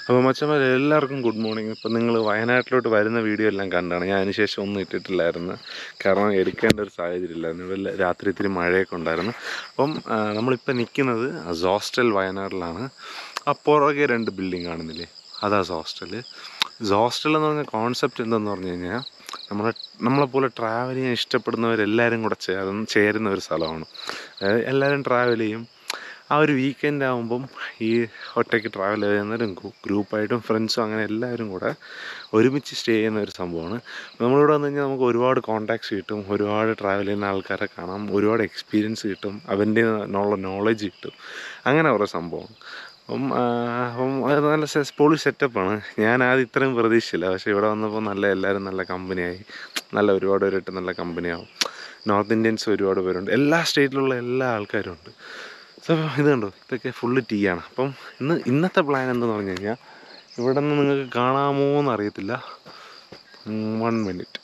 അപ്പോൾ മച്ചന്മാർ എല്ലാവർക്കും good morning. ഇപ്പം നിങ്ങൾ വയനാട്ടിലോട്ട് വരുന്ന വീഡിയോ എല്ലാം കണ്ടാണ്. ഞാൻ അതിന് ശേഷം ഒന്നും ഇട്ടിട്ടില്ലായിരുന്നു, കാരണം എടുക്കേണ്ട ഒരു സാഹചര്യം ഇല്ലായിരുന്നു. ഇവിടെ രാത്രി ഇത്തിരി മഴയൊക്കെ ഉണ്ടായിരുന്നു. അപ്പം നമ്മളിപ്പോൾ നിൽക്കുന്നത് സോസ്റ്റൽ വയനാട്ടിലാണ്. പുറകെ 2 ബിൽഡിംഗ് കാണുന്നില്ലേ, അതാ സോസ്റ്റൽ. സോസ്റ്റൽ എന്ന് പറഞ്ഞ കോൺസെപ്റ്റ് എന്തെന്ന് പറഞ്ഞു കഴിഞ്ഞാൽ, നമ്മളെപ്പോലെ ട്രാവൽ ചെയ്യാൻ ഇഷ്ടപ്പെടുന്നവരെല്ലാവരും കൂടെ ചേരുന്ന ഒരു സ്ഥലമാണ്. അതായത് എല്ലാവരും ട്രാവൽ ചെയ്യും. ആ ഒരു വീക്കെൻഡ് ആകുമ്പം ഈ ഒറ്റയ്ക്ക് ട്രാവൽ ചെയ്യുന്നവരും ഗ്രൂപ്പായിട്ടും ഫ്രണ്ട്സും അങ്ങനെ എല്ലാവരും കൂടെ ഒരുമിച്ച് സ്റ്റേ ചെയ്യുന്ന ഒരു സംഭവമാണ്. നമ്മളിവിടെ വന്നു കഴിഞ്ഞാൽ നമുക്ക് ഒരുപാട് കോൺടാക്ട്സ് കിട്ടും, ഒരുപാട് ട്രാവൽ ചെയ്യുന്ന ആൾക്കാരെ കാണാം, ഒരുപാട് എക്സ്പീരിയൻസ് കിട്ടും, അവൻ്റെ നോളജ് കിട്ടും, അങ്ങനെ കുറേ സംഭവമാണ്. അപ്പം അത് നല്ല പൊളി സെറ്റപ്പാണ്. ഞാൻ ആദ്യം ഇത്രയും പ്രതീക്ഷിച്ചില്ല, പക്ഷേ ഇവിടെ വന്നപ്പോൾ എല്ലാവരും നല്ല കമ്പനിയായി, ഒരുപാട് പേരായിട്ട് നല്ല കമ്പനിയാവും. നോർത്ത് ഇന്ത്യൻസ് ഒരുപാട് പേരുണ്ട്, എല്ലാ സ്റ്റേറ്റിലുള്ള എല്ലാ ആൾക്കാരും ഉണ്ട്. സോ ഇത് കണ്ടോ, ഇതൊക്കെ ഫുള്ള് ടീ ആണ്. അപ്പം ഇന്നത്തെ പ്ലാൻ എന്തെന്ന് പറഞ്ഞു കഴിഞ്ഞാൽ, ഇവിടെ നിന്ന് നിങ്ങൾക്ക് കാണാമോ എന്നറിയത്തില്ല, 1 മിനിറ്റ്.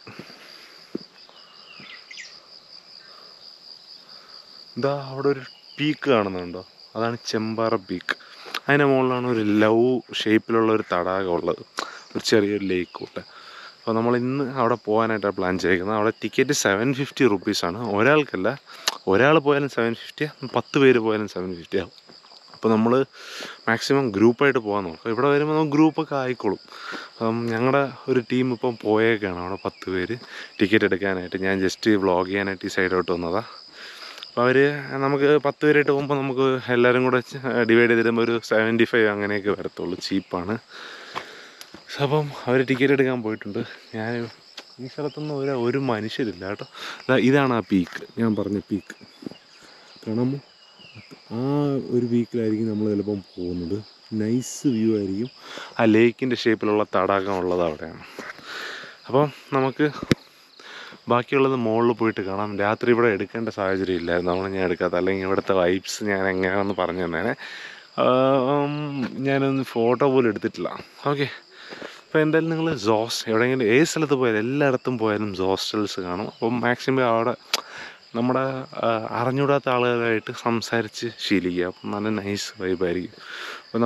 ഇതാ അവിടെ ഒരു പീക്ക് കാണുന്നുണ്ടോ, അതാണ് ചെമ്പാറ പീക്ക്. അതിൻ്റെ മുകളിലാണ് ഒരു ലവ് ഷേപ്പിലുള്ള ഒരു തടാകം ഉള്ളത്, ഒരു ചെറിയൊരു ലേക്ക് കൂട്ട്. അപ്പോൾ നമ്മൾ ഇന്ന് അവിടെ പോകാനായിട്ടാണ് പ്ലാൻ ചെയ്തിരിക്കുന്നത്. അവിടെ ടിക്കറ്റ് 750 റുപ്പീസാണ്, ഒരാൾക്കല്ല. ഒരാൾ പോയാലും 750, 10 പേര് പോയാലും 750 ആവും. അപ്പോൾ നമ്മൾ മാക്സിമം ഗ്രൂപ്പായിട്ട് പോകാൻ നോക്കാം. ഇവിടെ വരുമ്പോൾ നമുക്ക് ഗ്രൂപ്പൊക്കെ ആയിക്കോളും. ഞങ്ങളുടെ ഒരു ടീം ഇപ്പം പോയേക്കാണ് അവിടെ 10 പേര് ടിക്കറ്റ് എടുക്കാനായിട്ട്. ഞാൻ ജസ്റ്റ് വ്ളോഗ് ചെയ്യാനായിട്ട് ഈ സൈഡോട്ട് വന്നതാണ്. അപ്പോൾ അവർ നമുക്ക് 10 പേരായിട്ട് പോകുമ്പോൾ നമുക്ക് എല്ലാവരും കൂടെ ഡിവൈഡ് ചെയ്തിടുമ്പോൾ ഒരു 75 അങ്ങനെയൊക്കെ വരത്തുള്ളൂ, ചീപ്പാണ്. അപ്പം അവർ ടിക്കറ്റ് എടുക്കാൻ പോയിട്ടുണ്ട്. ഞാൻ ഈ സ്ഥലത്തൊന്നും ഒരു മനുഷ്യരില്ല കേട്ടോ. ഇതാണ് ആ പീക്ക്, ഞാൻ പറഞ്ഞ പീക്ക് കാണാമോ. ആ ഒരു പീക്കിലായിരിക്കും നമ്മൾ ചിലപ്പം പോകുന്നത്. നൈസ് വ്യൂ ആയിരിക്കും. ആ ലേക്കിൻ്റെ ഷേപ്പിലുള്ള തടാകം ഉള്ളത് അവിടെയാണ്. അപ്പം നമുക്ക് ബാക്കിയുള്ളത് മുകളിൽ പോയിട്ട് കാണാം. രാത്രി ഇവിടെ എടുക്കേണ്ട സാഹചര്യം ഇല്ലായിരുന്നു, ഞാൻ എടുക്കാത്ത. അല്ലെങ്കിൽ ഇവിടുത്തെ വൈബ്സ് ഞാൻ എങ്ങനെയാണെന്ന് പറഞ്ഞു തന്നേനെ. ഞാനൊന്ന് ഫോട്ടോ പോലും എടുത്തിട്ടില്ല. ഓക്കെ, അപ്പോൾ എന്തായാലും നിങ്ങൾ എവിടെയെങ്കിലും ഏത് സ്ഥലത്ത് പോയാലും എല്ലായിടത്തും പോയാലും ഹോസ്റ്റൽസ് കാണും. അപ്പം മാക്സിമം അവിടെ നമ്മുടെ അറിഞ്ഞൂടാത്ത ആളുകളായിട്ട് സംസാരിച്ച് ശീലിക്കുക. അപ്പം നല്ല നൈസ് വൈബായിരിക്കും. അപ്പോൾ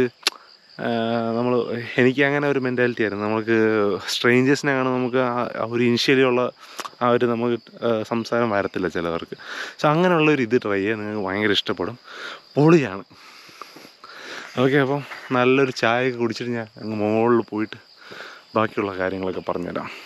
എനിക്ക് അങ്ങനെ ഒരു മെൻറ്റാലിറ്റി ആയിരുന്നു. നമുക്ക് സ്ട്രേഞ്ചേഴ്സിനെ കാണുമ്പോൾ നമുക്ക് ആ ഒരു ഇനിഷ്യലി ഉള്ള ആ ഒരു നമുക്ക് സംസാരം വരത്തില്ല ചിലവർക്ക്. സോ അങ്ങനെയുള്ളൊരു ഇത് ട്രൈ ചെയ്യുക, നിങ്ങൾക്ക് ഭയങ്കര ഇഷ്ടപ്പെടും, പൊളിയാണ്. ഓക്കെ, അപ്പം നല്ലൊരു ചായയൊക്കെ കുടിച്ചിട്ട് ഞാൻ അങ്ങ് മുകളിൽ പോയിട്ട് ബാക്കിയുള്ള കാര്യങ്ങളൊക്കെ പറഞ്ഞുതരാം.